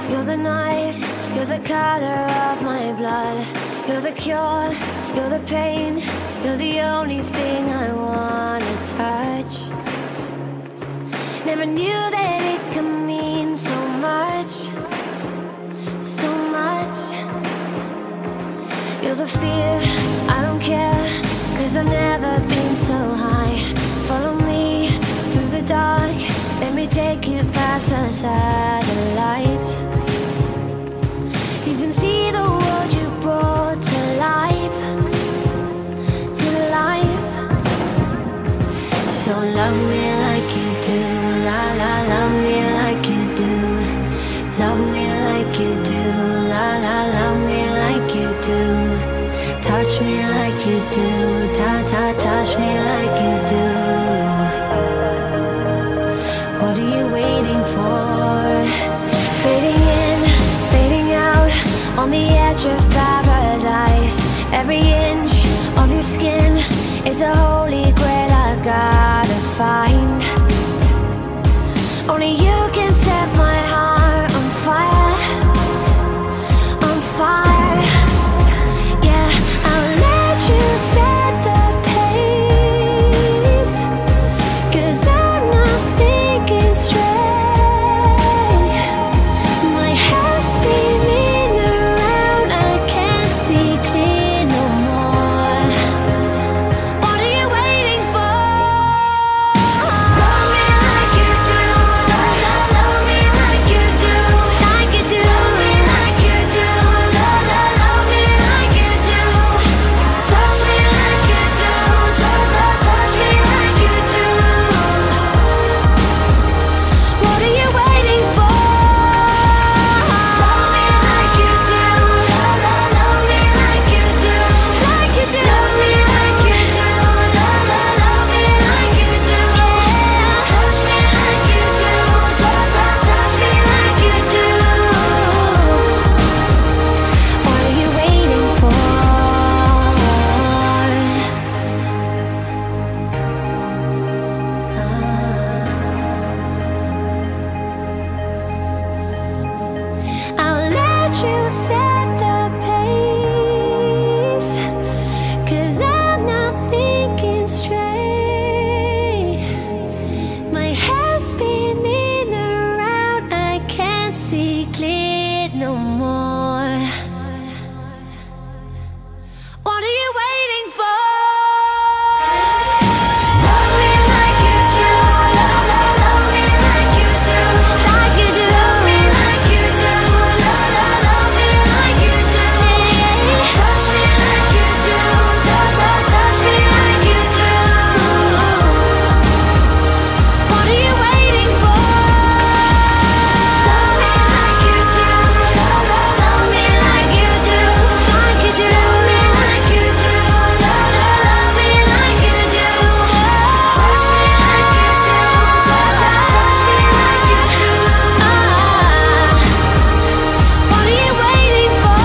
You're the night, you're the color of my blood. You're the cure, you're the pain. You're the only thing I wanna touch. Never knew that it could mean so much, so much. You're the fear, I don't care, 'cause I've never been so high. Follow me through the dark, let me take you past the satellites. You can see the world you brought to life, to life. So love me like you do, la la, love me like you do. Love me like you do, la la, love me like you do. Touch me like you do, touch me like you do. What are you waiting for? Fading in, fading out, on the edge of paradise. Every inch of your skin is a holy grail I've gotta find. Only you can set my heart on fire, on fire. Yeah, I'll let you set the pace, 'cause I'm not thinking straight. My head's spinning around, I can't see clear no more. What are you waiting for? Love me like you do, love me like you do, like you do. Love me like you do, love me like you do. Touch me like you do, touch me like you do. What are you waiting for? Love me like you do, love me like you do, like you do. Love me like you do, love me like you do. Touch me like you do, touch me like you do. What are you waiting for? I'll let you set the pace, 'cause I'm not thinking straight. My head's spinning around, I can't see clear no more. What are you waiting for? Love me like you do, love me like you do, like you do. Love me like you do, love me like you do. Touch me like you do, touch me like you do. What are you waiting for? Love me like you do, love me like you do, like you do. Love me like you do, love me like you do. Touch me like you do, touch me like you do. What are you waiting for?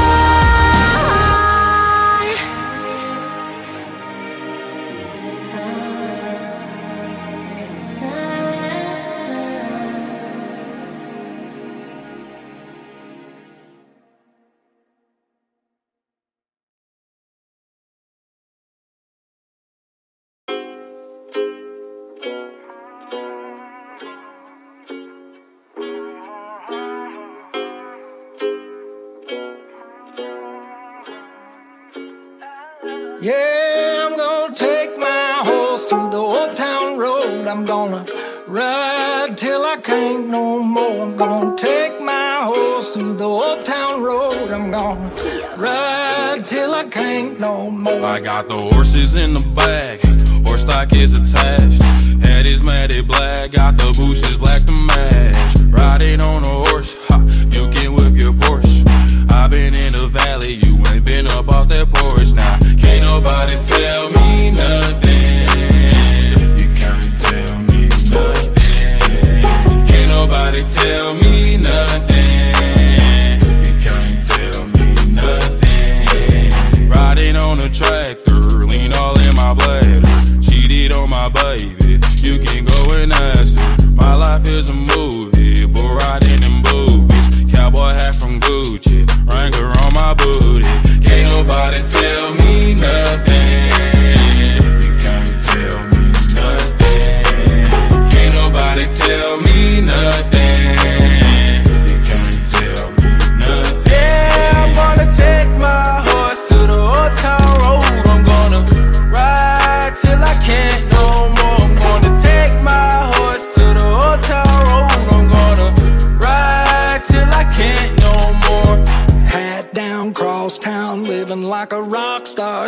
Yeah, I'm gonna take my horse through the old town road. I'm gonna ride till I can't no more. I'm gonna take my horse through the old town road. I'm gonna ride till I can't no more. I got the horses in the back, horse stock is attached. Head is matted black, got the bushes black to match. Riding on a horse, ha, you can whip your Porsche. I've been in the valley, you ain't been up off that porch. Now, can't nobody tell me nothing. You can't tell me nothing. Can't nobody tell me nothing. You can't tell me nothing. Riding on a tractor, lean all in my bladder. Cheated on my baby, you can go and ask her. My life is a movie, but riding in boobies.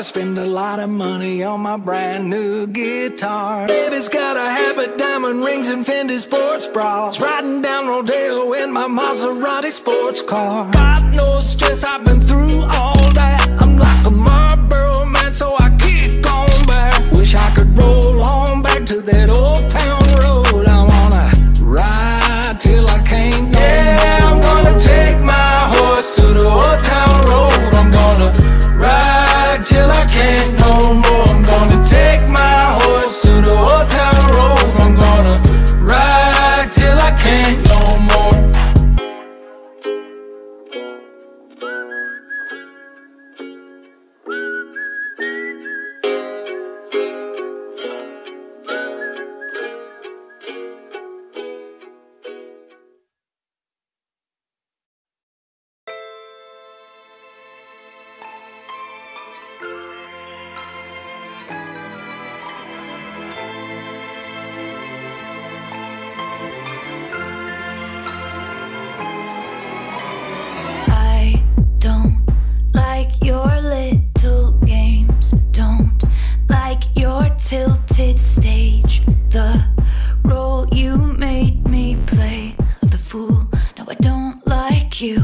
I spend a lot of money on my brand new guitar. Baby's got a habit, diamond rings and Fendi sports bras. Riding down Rodeo in my Maserati sports car. Got no stress, I've been through all that. I'm like a Marlboro man, so I keep going back. Wish I could roll on back to that old town road. I wanna ride till I can't no more. I'm gonna take my horse to the old town road. I'm gonna ride till I can't no more. I'm gonna take my horse to the old town road. I'm gonna ride till I can't no more. Tilted stage, the role you made me play of the fool. No, I don't like you.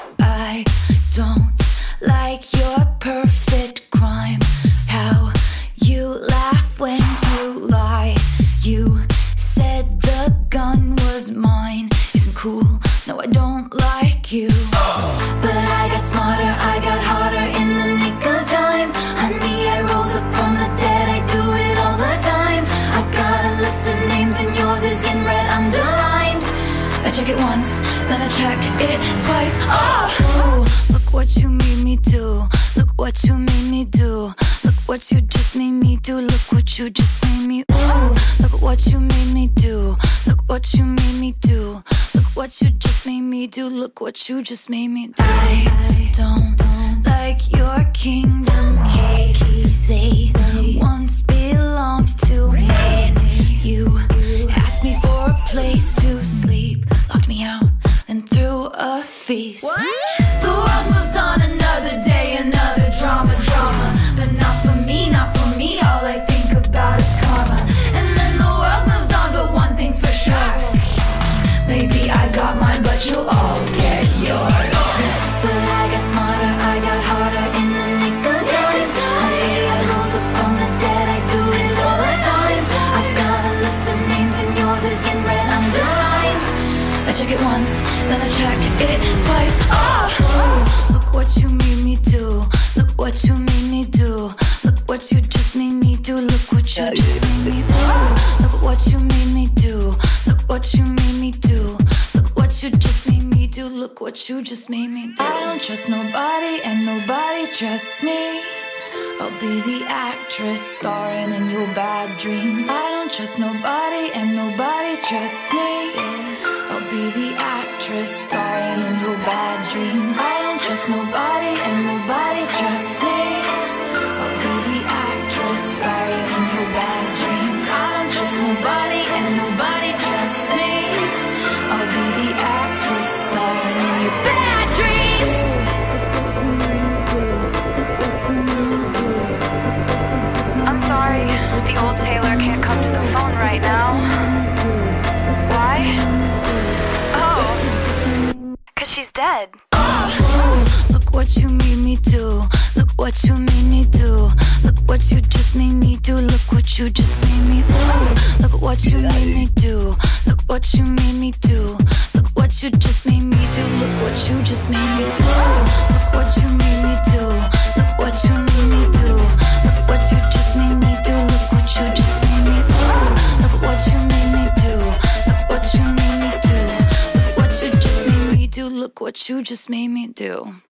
I don't like your perfect crime. How you laugh when you lie. You said the gun was mine. Isn't cool. No, I don't like you. But I got smarter, I got harder in the nick of time. Honey, I rose up from the dead. I do it all the time. I got a list of names and yours is in red underlined. I check it once, then I check it twice. Oh, look what you made me do. Look what you made me do. Look what you just made me do. Look what you just made me. Ooh, look what you made me do. Look what you made me do. Look what you just made me do. Look what you just made me do. I don't like your kingdom keys. They once belonged to me. You asked me for a place to sleep, locked me out, and threw a feast. What? The world moves on, another day, another drama. But not for me, not for me. All I think about is karma. And then the world moves on, but one thing's for sure. Maybe I got mine, but you'll all get yours. But I got smarter, I got harder in the nick of time. Honey, I rose up from the dead. I do it all the time. I got a list of names and yours is in red underlined. I check it once, then I check it twice. Oh, look what you made me do. Look what you made me do. Look what you just made me do. Look what you just made me do. Look what you made me do. Look what you made me do. Look what you just made me do. Look what you just made me do. I don't trust nobody and nobody trusts me. I'll be the actress starring in your bad dreams. I don't trust nobody and nobody trusts me. I'll be the actress starring in your bad dreams. I don't trust nobody and nobody trusts me. I'll be the actress starring in your bad dreams. I don't trust nobody and nobody trusts me. I'll be the actress starring in your bad dreams. I'm sorry, the old Taylor can't come to the phone right now. Why? Oh, 'cause she's dead. Look what you made me do. Look what you made me do. Look what you just made me do. Look what you just made me do. Look what you made me do. Look what you made me do. Look what you just made me do. Look what you just made me do. Look what you made me do. Look what you made me do. Look what you just made me do. Look what you just made me do. Look what you made me do. Look what you made me do. Look what you just made me do. Look what you just made me do.